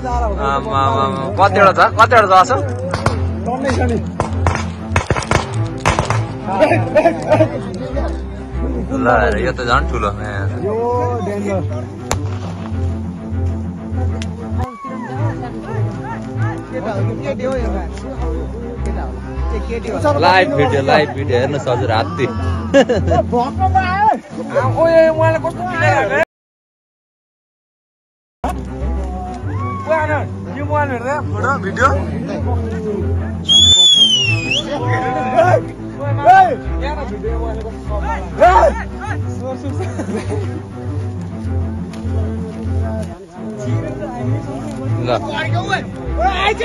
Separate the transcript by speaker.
Speaker 1: कतिवटा छ ल यो त झन् ठुलो लाइभ भिडियो हेर्नुहोस् हजुर हात्ती भिडियो ल